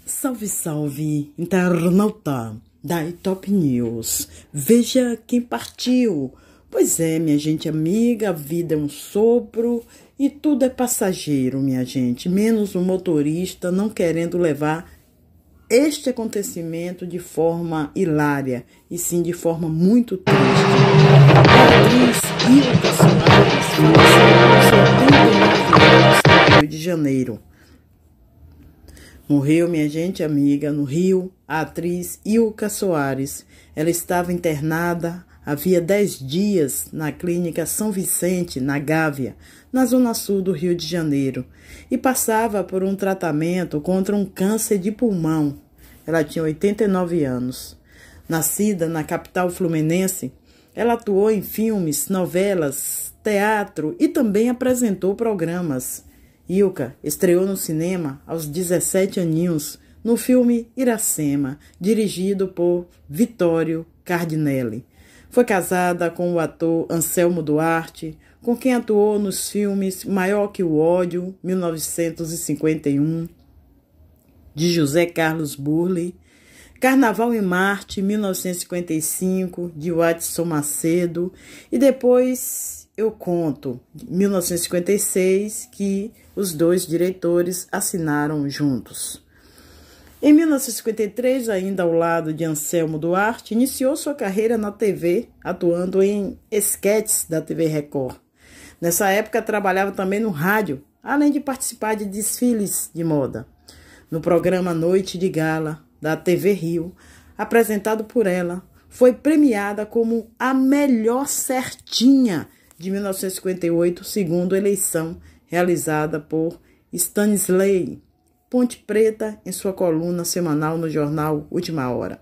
Salve, salve, internauta da Top News. Veja quem partiu. Pois é, minha gente amiga, a vida é um sopro e tudo é passageiro, minha gente. Menos o motorista não querendo levar este acontecimento de forma hilária, e sim de forma muito triste. A atriz Ilka Soares faleceu aos 89 anos no Rio de Janeiro. Morreu, minha gente amiga, no Rio, a atriz Ilka Soares. Ela estava internada havia 10 dias na clínica São Vicente, na Gávea, na zona sul do Rio de Janeiro, e passava por um tratamento contra um câncer de pulmão. Ela tinha 89 anos. Nascida na capital fluminense, ela atuou em filmes, novelas, teatro e também apresentou programas. Ilka estreou no cinema aos 17 aninhos no filme Iracema, dirigido por Vittorio Cardinelli. Foi casada com o ator Anselmo Duarte, com quem atuou nos filmes Maior que o Ódio, 1951, de José Carlos Burle, Carnaval em Marte, 1955, de Watson Macedo, e depois Eu Conto, 1956, que os dois diretores assinaram juntos. Em 1953, ainda ao lado de Anselmo Duarte, iniciou sua carreira na TV, atuando em esquetes da TV Record. Nessa época, trabalhava também no rádio, além de participar de desfiles de moda. No programa Noite de Gala, da TV Rio, apresentado por ela, foi premiada como a melhor certinha de 1958, segundo eleição realizada por Stanislau Ponte Preta em sua coluna semanal no jornal Última Hora.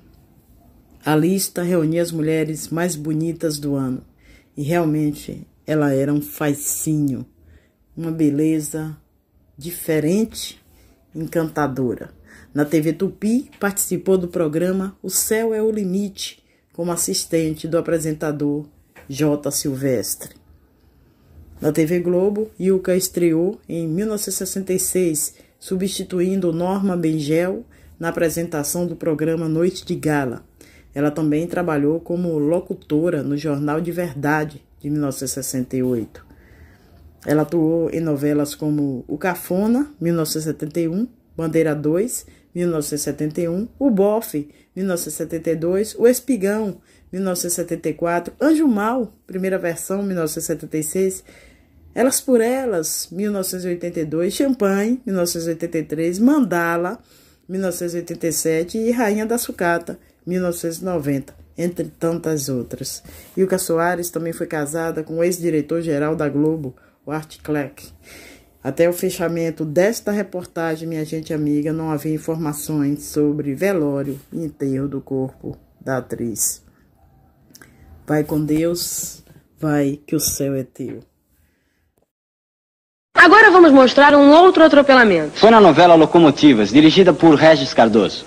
A lista reunia as mulheres mais bonitas do ano e realmente ela era um fascínio, uma beleza diferente, encantadora. Na TV Tupi, participou do programa O Céu é o Limite, como assistente do apresentador J. Silvestre. Na TV Globo, Ilka estreou em 1966, substituindo Norma Bengel na apresentação do programa Noite de Gala. Ela também trabalhou como locutora no Jornal de Verdade, de 1968. Ela atuou em novelas como O Cafona, 1971, Bandeira 2, 1971, O Bofe, 1972, O Espigão, 1974, Anjo Mal, primeira versão, 1976, Elas por Elas, 1982, Champanhe, 1983, Mandala, 1987 e Rainha da Sucata, 1990, entre tantas outras. Ilka Soares também foi casada com o ex-diretor-geral da Globo, o Art Clark. Até o fechamento desta reportagem, minha gente amiga, não havia informações sobre velório e enterro do corpo da atriz. Vai com Deus, vai que o céu é teu. Agora vamos mostrar um outro atropelamento. Foi na novela Locomotivas, dirigida por Regis Cardoso.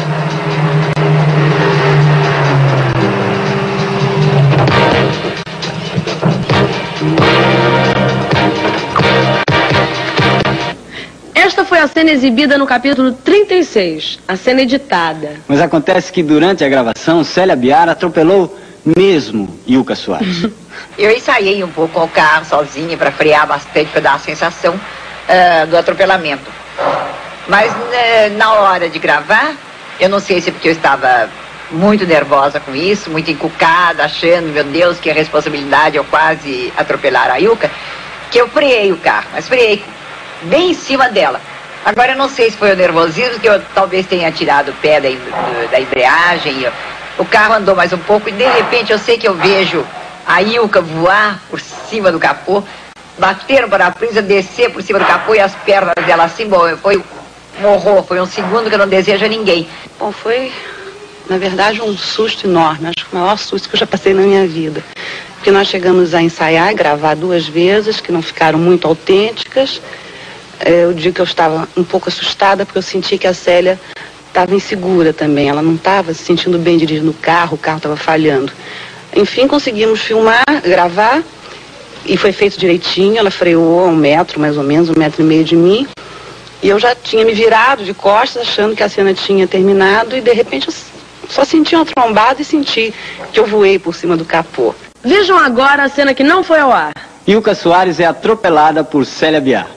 Esta foi a cena exibida no capítulo 36, a cena editada. Mas acontece que durante a gravação, Célia Biar atropelou mesmo Ilka Soares. Eu ensaiei um pouco o carro sozinha para frear bastante, para dar a sensação do atropelamento. Mas na hora de gravar, eu não sei se é porque eu estava muito nervosa com isso, muito encucada, achando, meu Deus, que a responsabilidade eu quase atropelar a Ilka, que eu freiei o carro, mas freiei bem em cima dela. Agora eu não sei se foi o nervosismo, que eu talvez tenha tirado o pé da embreagem, o carro andou mais um pouco e de repente eu sei que eu vejo a Ilka voar por cima do capô, bater no para-brisa, descer por cima do capô e as pernas dela assim, bom, foi um horror, foi um segundo que eu não desejo a ninguém. Bom, foi, na verdade, um susto enorme, acho que o maior susto que eu já passei na minha vida. Porque nós chegamos a ensaiar, gravar 2 vezes, que não ficaram muito autênticas. Eu digo que eu estava um pouco assustada, porque eu senti que a Célia estava insegura também, ela não estava se sentindo bem dirigindo o carro estava falhando. Enfim, conseguimos filmar, gravar, e foi feito direitinho, ela freou a 1 metro, mais ou menos, 1,5 metros de mim, E eu já tinha me virado de costas, achando que a cena tinha terminado, e de repente eu só senti uma trombada e senti que eu voei por cima do capô. Vejam agora a cena que não foi ao ar. Ilka Soares é atropelada por Célia Biar.